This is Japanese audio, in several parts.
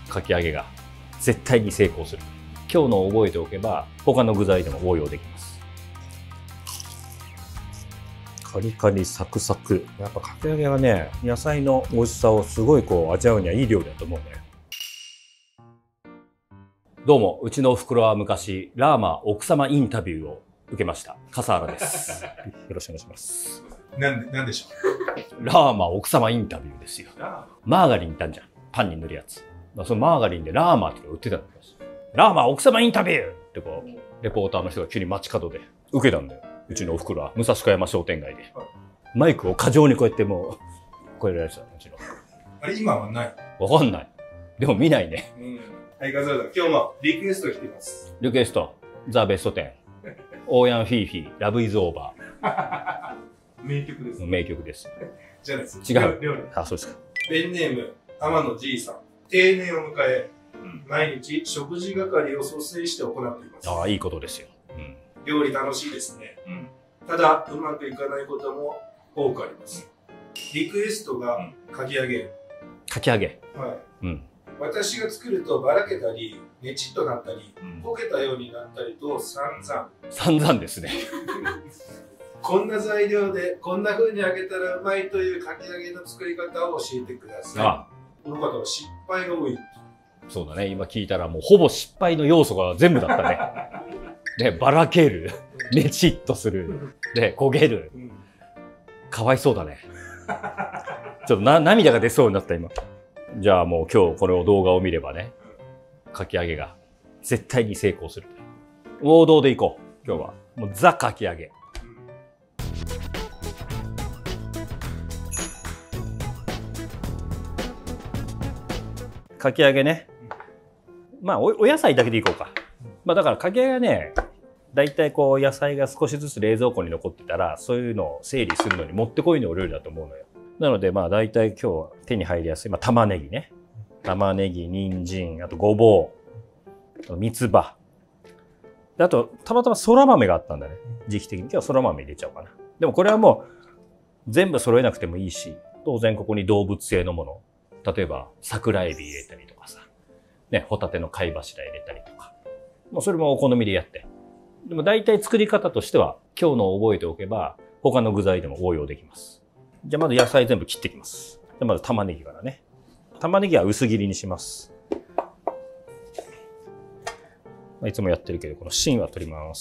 かき揚げが絶対に成功する。今日のを覚えておけば他の具材でも応用できます。カリカリサクサク。やっぱかき揚げはね、野菜の美味しさをすごい味わうにはいい料理だと思うね。どうも、うちのお袋は昔ラーマ奥様インタビューを受けました笠原です。よろしくお願いします。 なんでしょう。ラーマ奥様インタビューですよ。マーガリンいたんじゃん、パンに塗るやつ。そのマーガリンでラーマって売ってたんです。ラーマ奥様インタビューってレポーターの人が急に街角で受けたんだよ。うちのお袋は武蔵小山商店街で、マイクを過剰にこうやってもうこうやられてたの。うちのあれ今はない？ わかんない。でも見ないね。 はい、笠原さん、今日もリクエスト来てます。 リクエスト、ザ・ベスト10。オーヤン・フィーフィー、ラブ・イズ・オーバー。 名曲です。 名曲です。 じゃないです。 違う。 料理。 あ、そうですか。 ペンネーム、天野じいさん。定年を迎え、毎日食事係を率先して行っています。 ああ、いいことですよ。 料理楽しいですね。ただ、うまくいかないことも多くあります。リクエストがかき揚げ。 かき揚げ。 はい。私が作るとばらけたり、ねちっとなったり、焦げたようになったりと散々。 散々ですね。 こんな材料でこんな風に揚げたらうまいというかき揚げの作り方を教えてください。この方は失敗が多い。 そうだね。今聞いたらもうほぼ失敗の要素が全部だったね。で、ばらける。ねちっとする。で、焦げる。かわいそうだね。ちょっと涙が出そうになった今。じゃあもう今日この動画を見ればね、かき揚げが絶対に成功する。王道でいこう。今日はもうザかき揚げ。かき揚げね。まあお野菜だけでいこうか。まあだからかき揚げはね、だいたい野菜が少しずつ冷蔵庫に残ってたら、そういうのを整理するのにもってこいのお料理だと思うのよ。なのでまあだいたい今日は手に入りやすい、玉ねぎね。玉ねぎ、人参、あとごぼう、三つ葉。あとたまたまそら豆があったんだね。時期的に今日はそら豆入れちゃおうかな。でもこれはもう全部揃えなくてもいいし、当然ここに動物性のもの。例えば桜エビ入れたりとかさ。ね、ホタテの貝柱入れたりとか。もうそれもお好みでやって。でも大体作り方としては今日のを覚えておけば他の具材でも応用できます。じゃあまず野菜全部切っていきます。じゃあまず玉ねぎからね。玉ねぎは薄切りにします。いつもやってるけどこの芯は取ります。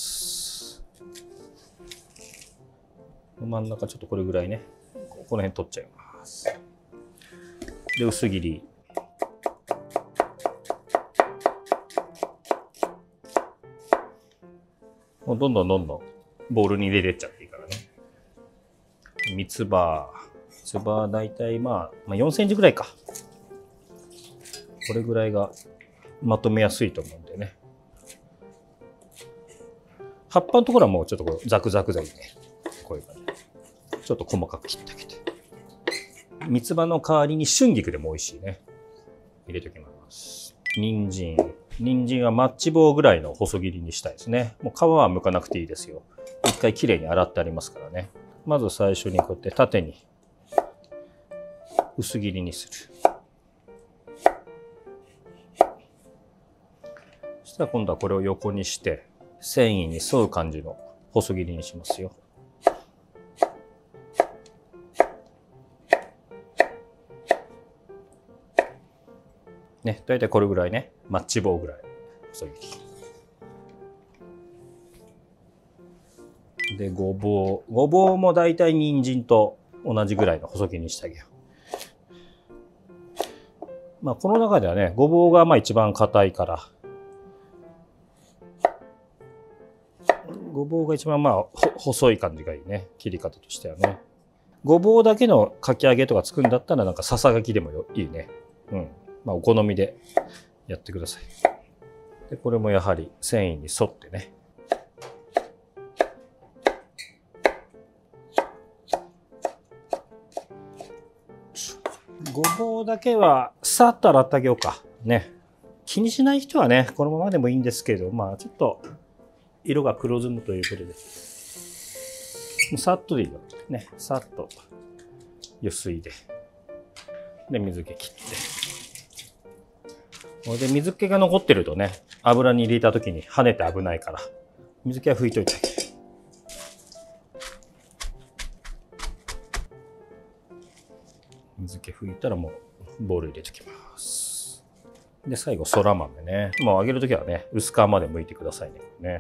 真ん中ちょっとこれぐらいね。この辺取っちゃいます。で薄切り。もうどんどんボウルに入れてっちゃっていいからね。三つ葉。三つ葉はだいたいまあ4センチぐらいか。これぐらいがまとめやすいと思うんでね。葉っぱのところはもうちょっとザクザクでいいね。こういう感じ。ちょっと細かく切ってあげて。三つ葉の代わりに春菊でも美味しいね。入れておきます。人参。人参はマッチ棒ぐらいの細切りにしたいですね。もう皮は剥かなくていいですよ。一回きれいに洗ってありますからね。まず最初にこうやって縦に薄切りにする。そしたら今度はこれを横にして繊維に沿う感じの細切りにしますよ。ね、だいたいこれぐらいね、マッチ棒ぐらい細切り。で、ごぼう。ごぼうもだいたい人参と同じぐらいの細切りにしてあげよう。まあこの中ではね、ごぼうがまあ一番硬いから、ごぼうが一番まあ細い感じがいいね、切り方としてはね。ごぼうだけのかき揚げとか作るんだったらなんかささがきでもいいね。まあお好みでやってください。でこれもやはり繊維に沿ってね。ごぼうだけはさっと洗ってあげようかね。気にしない人はねこのままでもいいんですけど、まあちょっと色が黒ずむということで、もうさっとでいいよね。さっとゆすいで、で水気切って。 で水気が残ってるとね、油に入れた時に跳ねて危ないから、水気は拭いといてあげる。水気拭いたらもうボウル入れておきます。で、最後、そら豆ね。もう揚げるときはね、薄皮まで剥いてくださいね。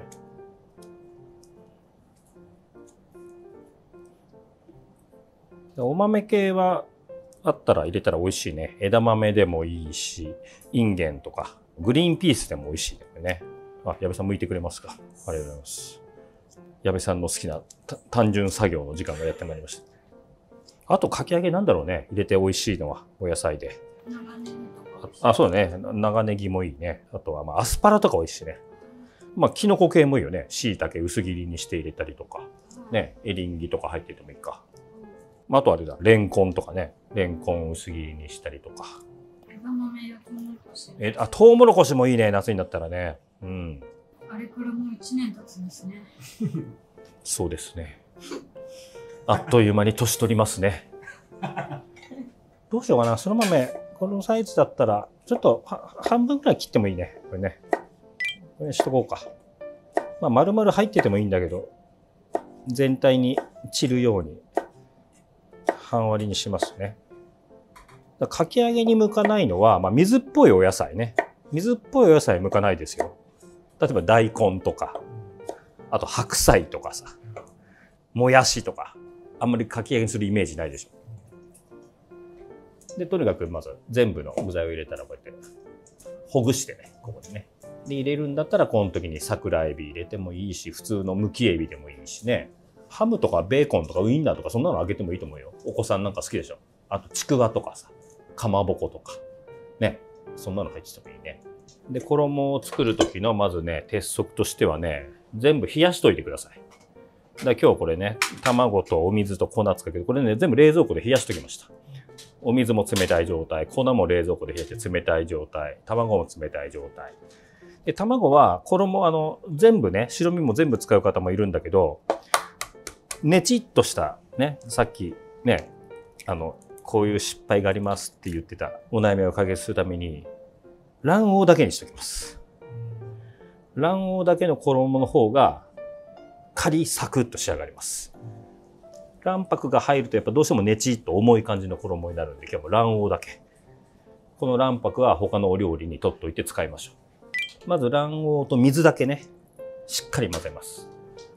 お豆系はあったら入れたら美味しいね。枝豆でもいいし、インゲンとか、グリーンピースでも美味しいね。あ、矢部さん剥いてくれますか。ありがとうございます。矢部さんの好きな単純作業の時間がやってまいりました。あと、かき揚げなんだろうね。入れて美味しいのは、お野菜で。 長ネギとか。 あ、そうだね。長ネギもいいね。あとは、まあ、アスパラとか美味しいね。まあ、キノコ系もいいよね。椎茸薄切りにして入れたりとか。ね、エリンギとか入っててもいいか。あとあれだ、レンコンとかね。レンコン薄切りにしたりとか。 枝豆やトウモロコシ。 トウモロコシもいいね。夏になったらね。うん。 あれからもう1年経つんですね。 そうですね。あっという間に年取りますね。どうしようかな。その豆、このサイズだったら、ちょっと半分くらい切ってもいいね。これね。これにしとこうか。まあ、丸々入っててもいいんだけど、全体に散るように、半割りにしますね。かき揚げに向かないのは、まあ、水っぽいお野菜ね。水っぽいお野菜向かないですよ。例えば大根とか、あと白菜とかさ、もやしとか。あんまりかき揚げにするイメージないでしょ。で、とにかくまず全部の具材を入れたらこうやってほぐしてね、ここにね。で、入れるんだったらこの時に桜エビ入れてもいいし、普通のむきエビでもいいしね。ハムとかベーコンとかウインナーとかそんなの揚げてもいいと思うよ。お子さんなんか好きでしょ。あとちくわとかさ、かまぼことか。ね。そんなの入っててもいいね。で、衣を作る時のまずね、鉄則としてはね、全部冷やしといてください。だ今日これね、卵とお水と粉使うけど、これね、全部冷蔵庫で冷やしときました。お水も冷たい状態、粉も冷蔵庫で冷やして冷たい状態、卵も冷たい状態。で、卵は衣、全部ね、白身も全部使う方もいるんだけど、ねちっとしたね、さっきね、こういう失敗がありますって言ってたお悩みを解決するために、卵黄だけにしておきます。卵黄だけの衣の方が、カリサクッと仕上がります。卵白が入るとやっぱどうしてもねちっと重い感じの衣になるんで、今日も卵黄だけ。この卵白は他のお料理に取っといて使いましょう。まず卵黄と水だけね、しっかり混ぜます。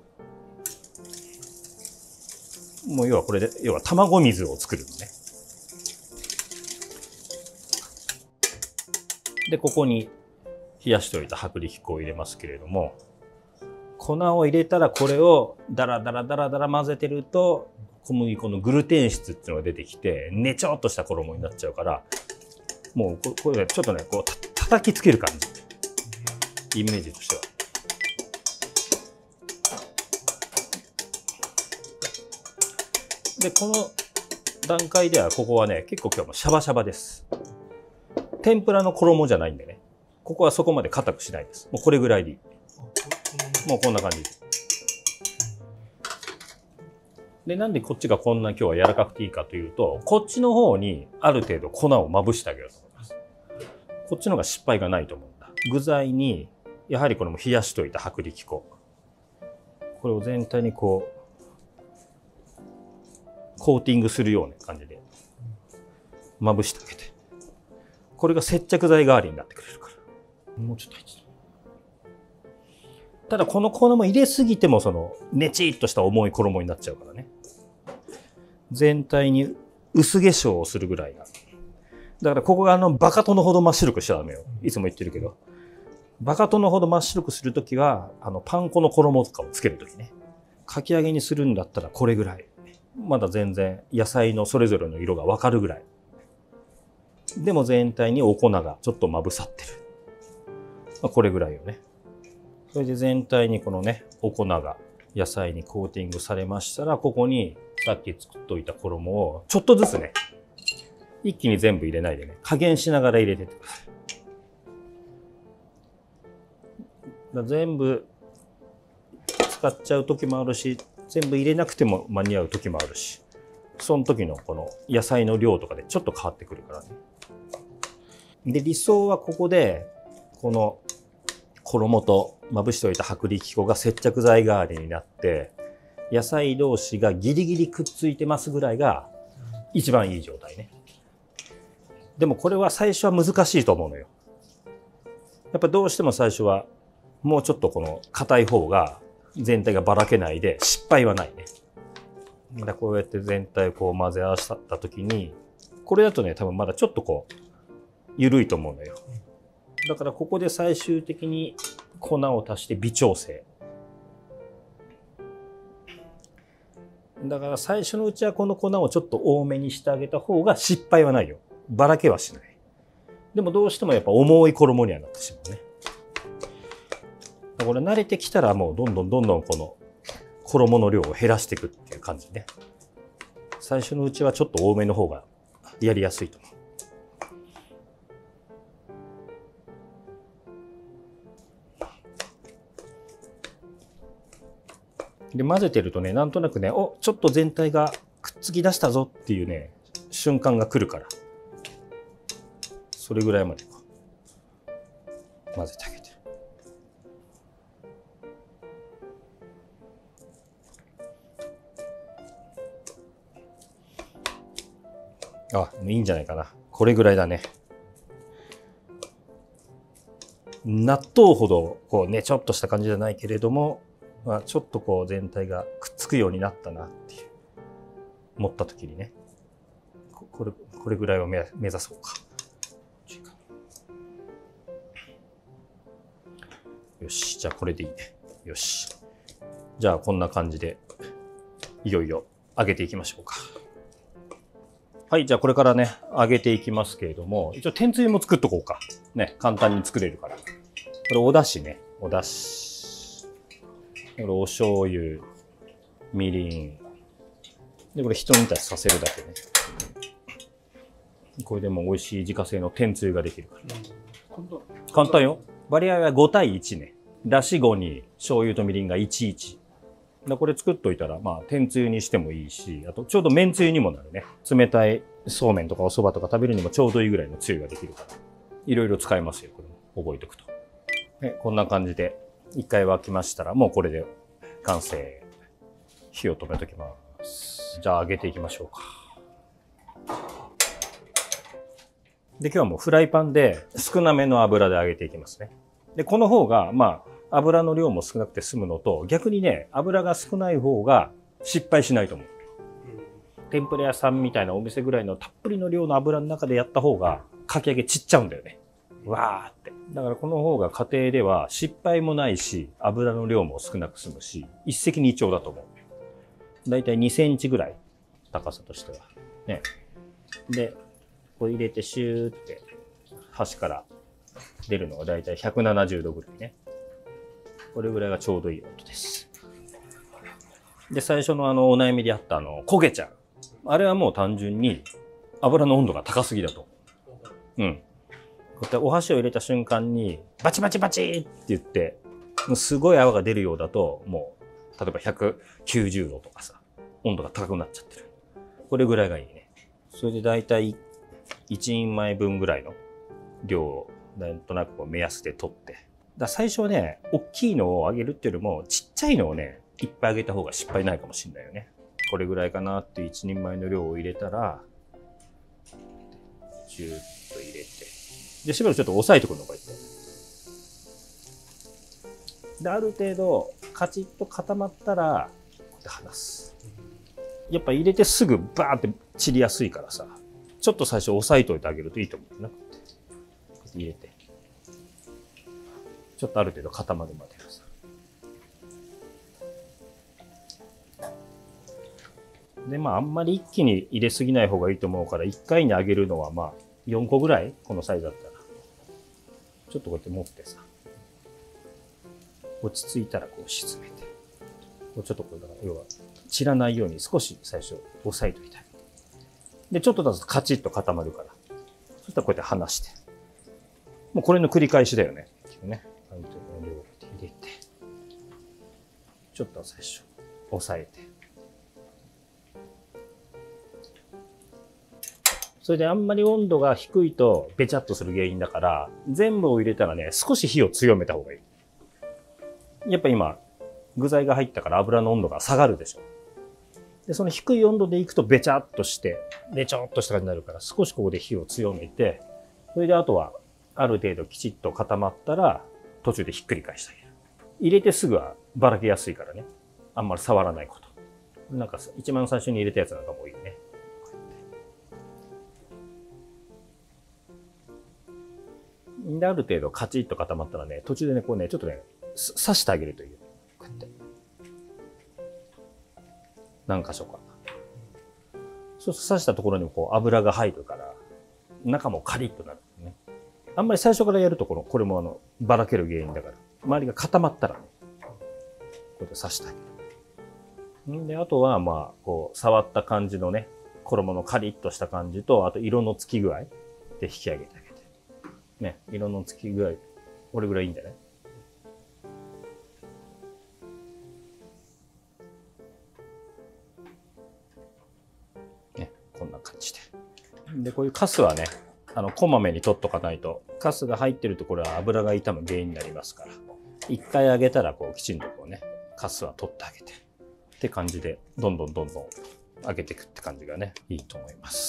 もう要はこれで、要は卵水を作るのね。で、ここに冷やしておいた薄力粉を入れますけれども、粉を入れたらこれをダラダラダラダラ混ぜてると小麦粉のグルテン質っていうのが出てきてねちょっとした衣になっちゃうから、もうこれねちょっとねこう叩きつける感じ、イメージとしては。でこの段階ではここはね結構今日もシャバシャバです。天ぷらの衣じゃないんでね、ここはそこまで硬くしないです。もうこれぐらいでいい。もうこんな感じ。で、なんでこっちがこんな今日は柔らかくていいかというと、こっちの方にある程度粉をまぶしてあげようと思います。こっちの方が失敗がないと思うんだ。具材に、やはりこれも冷やしといた薄力粉。これを全体にこう、コーティングするような感じで、まぶしてあげて。これが接着剤代わりになってくれるから。もうちょっと入ってただこの衣入れすぎてもねちっとした重い衣になっちゃうからね。全体に薄化粧をするぐらいが。だからここがバカ殿ほど真っ白くしちゃダメよ。いつも言ってるけど。バカ殿ほど真っ白くするときは、パン粉の衣とかをつけるときね。かき揚げにするんだったらこれぐらい。まだ全然野菜のそれぞれの色がわかるぐらい。でも全体にお粉がちょっとまぶさってる。これぐらいよね。それで全体にこのね、お粉が野菜にコーティングされましたら、ここにさっき作っといた衣をちょっとずつね、一気に全部入れないでね、加減しながら入れてってください。全部使っちゃう時もあるし、全部入れなくても間に合う時もあるし、その時のこの野菜の量とかでちょっと変わってくるからね。 で、理想はここで、この衣とまぶしておいた薄力粉が接着剤代わりになって、野菜同士がギリギリくっついてますぐらいが一番いい状態ね。でもこれは最初は難しいと思うのよ。やっぱどうしても最初はもうちょっとこの硬い方が全体がばらけないで失敗はないね。だからこうやって全体をこう混ぜ合わせた時に、これだとね、多分まだちょっとこう緩いと思うのよ。だからここで最終的に粉を足して微調整。だから最初のうちはこの粉をちょっと多めにしてあげた方が失敗はないよ。ばらけはしない。でもどうしてもやっぱ重い衣にはなってしまうね。これ慣れてきたらもうどんどんこの衣の量を減らしていくっていう感じね。最初のうちはちょっと多めの方がやりやすいと思う。で、混ぜてるとね、なんとなくね、お、ちょっと全体がくっつき出したぞっていうね、瞬間が来るから。それぐらいまでこう混ぜてあげて。あ、もういいんじゃないかな。これぐらいだね。納豆ほど、こうね、ちょっとした感じじゃないけれども、まあ、ちょっとこう全体がくっつくようになったなっていう思った時にね、これぐらいを目指そうか。よし、じゃあこれでいいね。よし。じゃあこんな感じでいよいよ揚げていきましょうか。はい、じゃあこれからね揚げていきますけれども、一応天つゆも作っとこうか。ね、簡単に作れるから。これお出汁ね、お出汁。これお醤油、みりん。で、これ一煮立ちさせるだけね。これでもう美味しい自家製の天つゆができるから。簡単よ。割合は5対1ね。だし5に醤油とみりんが1:1。これ作っといたら、まあ、天つゆにしてもいいし、あとちょうど麺つゆにもなるね。冷たいそうめんとかお蕎麦とか食べるにもちょうどいいぐらいのつゆができるから。いろいろ使えますよ。これも覚えておくと。こんな感じで、一回沸きましたら、もうこれで完成。火を止めときます。じゃあ揚げていきましょうか。で、今日はもうフライパンで少なめの油で揚げていきますね。で、この方が、まあ、油の量も少なくて済むのと、逆にね、油が少ない方が失敗しないと思う。天ぷら屋さんみたいなお店ぐらいのたっぷりの量の油の中でやった方が、かき揚げちっちゃうんだよね。わーって。だからこの方が家庭では失敗もないし、油の量も少なく済むし、一石二鳥だと思う。だいたい2センチぐらい、高さとしては。ね。で、これ入れてシューって端から出るのがだいたい170度ぐらいね。これぐらいがちょうどいい温度です。で、最初のお悩みであった焦げちゃう。あれはもう単純に油の温度が高すぎだと。うん。こうやってお箸を入れた瞬間にバチバチバチって言って、もうすごい泡が出るようだと、もう、例えば190度とかさ、温度が高くなっちゃってる。これぐらいがいいね。それでだいたい1人前分ぐらいの量をなんとなくこう目安で取って。だ最初はね、大きいのをあげるっていうよりも、ちっちゃいのをね、いっぱいあげた方が失敗ないかもしれないよね。これぐらいかなっていう1人前の量を入れたら、ジューッと入れて。で、しばらくちょっと押さえてくるの、こうやって。で、ある程度、カチッと固まったら、こうやって離す。やっぱ入れてすぐバーって散りやすいからさ、ちょっと最初押さえといてあげるといいと思うな。入れて。ちょっとある程度固まるまでさ。で、まあ、あんまり一気に入れすぎない方がいいと思うから、1回に揚げるのはまあ、4個ぐらいこのサイズだったら。ちょっとこうやって持ってさ。落ち着いたらこう沈めて。こうちょっとこれだから、要は、散らないように少し最初押さえといてあげて。で、ちょっと経つとカチッと固まるから。そしたらこうやって離して。もうこれの繰り返しだよね。ね。ある程度の量を入れて。ちょっと最初、押さえて。 それであんまり温度が低いとべちゃっとする原因だから、全部を入れたらね、少し火を強めた方がいい。やっぱ今、具材が入ったから油の温度が下がるでしょ。で、その低い温度でいくとべちゃっとして、べちょっとした感じになるから、少しここで火を強めて、それであとはある程度きちっと固まったら、途中でひっくり返してあげる。入れてすぐはばらけやすいからね。あんまり触らないこと。なんか一番最初に入れたやつなんかもいいね。で、ある程度カチッと固まったらね、途中でね、こうね、ちょっとね、刺してあげるという。こうやって。何箇所か。そうすると刺したところにもこう油が入るから、中もカリッとなるね。あんまり最初からやるとこれもばらける原因だから。周りが固まったらね、こうやって刺してあげる。で、あとはまあ、こう、触った感じのね、衣のカリッとした感じと、あと色のつき具合で引き上げてあげて。ね、色のつき具合、これぐらいいいんじゃない？ね、こんな感じで。で、こういうカスはね、こまめに取っとかないと、カスが入ってるとこれは油が傷む原因になりますから、一回揚げたらこうきちんとこうね、カスは取ってあげて、って感じで、どんどん揚げていくって感じがね、いいと思います。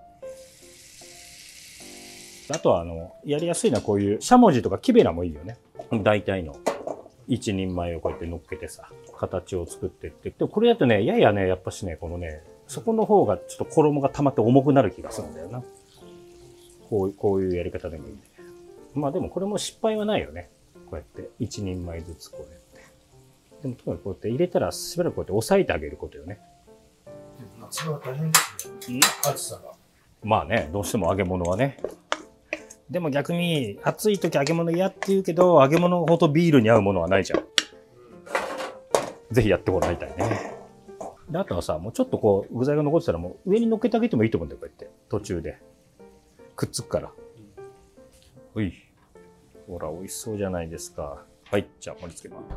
あとはやりやすいのはこういうしゃもじとか木べらもいいよね。大体の一人前をこうやって乗っけてさ、形を作っていって。でもこれだとね、ややね、やっぱしね、このね、そこの方がちょっと衣が溜まって重くなる気がするんだよな。こういうやり方でもいいんだけど。まあでもこれも失敗はないよね。こうやって一人前ずつこうやって。でもとにかくこうやって入れたらしばらくこうやって押さえてあげることよね。 夏は大変ですね。暑さが。まあね、どうしても揚げ物はね。でも逆に暑い時揚げ物嫌って言うけど、揚げ物ほどビールに合うものはないじゃん。ぜひやってもらいたいね。で、あとはさ、もうちょっとこう具材が残ってたらもう上に乗っけてあげてもいいと思うんだよ、こうやって。途中で。くっつくから。ほい。ほら、美味しそうじゃないですか。はい、じゃあ盛り付けます。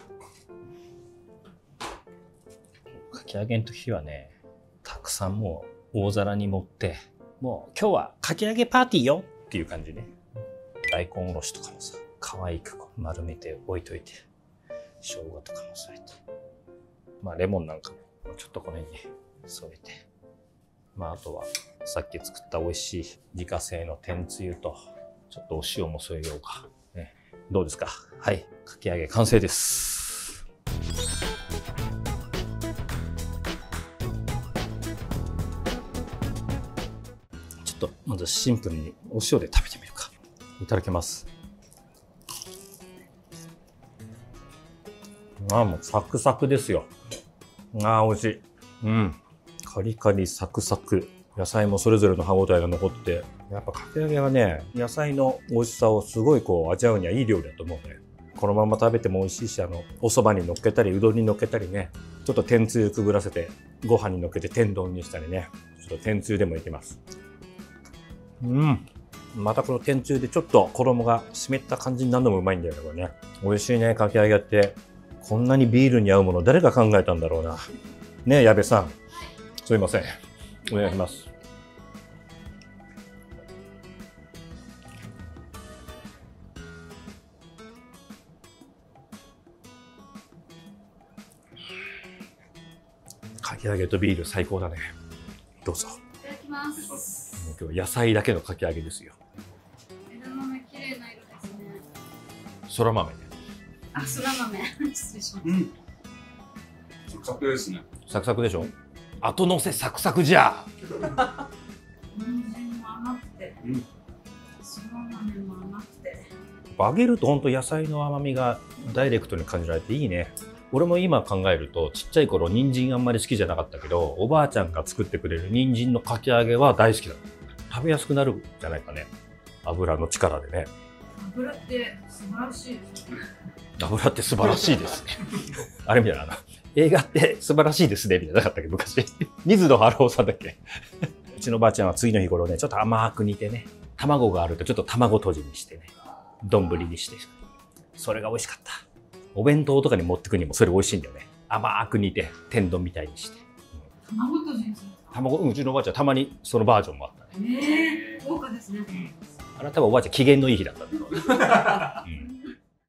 かき揚げの時はね、たくさんもう大皿に盛って、もう今日はかき揚げパーティーよっていう感じね。大根おろしとかもさ、可愛くこう丸めて置いといて、生姜とかも添えて、まあレモンなんかもちょっとこの辺に添えて、まああとはさっき作った美味しい自家製の天つゆと、ちょっとお塩も添えようか。ね、どうですか？はい、かき揚げ完成です。ちょっとまずシンプルにお塩で食べてみるか。いただきます。ああ、もうサクサクですよ。ああ、美味しい。うん。カリカリサクサク。野菜もそれぞれの歯ごたえが残って、やっぱかき揚げはね、野菜の美味しさをすごいこう味わうにはいい料理だと思うね。このまま食べても美味しいし、お蕎麦に乗っけたり、うどんに乗っけたりね、ちょっと天つゆくぐらせて、ご飯に乗っけて天丼にしたりね、ちょっと天つゆでもいけます。うん。またこの天つゆでちょっと衣が湿った感じになるのもうまいんだよね、これね。美味しいね、かき揚げって。こんなにビールに合うもの誰が考えたんだろうな。ねえ、矢部さん。すいません。お願いします。かき揚げとビール最高だね。どうぞ。 いただきます。 今日は野菜だけのかき揚げですよ。 枝豆綺麗な色ですね。 そら豆ね。 あ、そら豆。失礼します。 サクサクですね。 サクサクでしょ。後乗せサクサクじゃ。 人参も甘くて、そら豆も甘くて。 揚げると本当野菜の甘みがダイレクトに感じられていいね。俺も今考えるとちっちゃい頃人参あんまり好きじゃなかったけど、おばあちゃんが作ってくれる人参のかき揚げは大好きだ。食べやすくなるんじゃないかね。油の力でね。 油って素晴らしいですね。 油って素晴らしいですね。あれみたいな映画って素晴らしいですねみたいななかったっけ昔。水野晴郎さんだっけ。うちのばあちゃんは次の日頃ね、ちょっと甘く煮てね、卵があるとちょっと卵とじにしてね、丼にして、それが美味しかった。お弁当とかに持ってくにもそれ美味しいんだよね。甘く煮て天丼みたいにして。 卵とじにするんですか？ 卵、うちのおばあちゃんたまにそのバージョンもあったね。 豪華ですね。 あれは多分おばあちゃん機嫌のいい日だったんだろうね。うん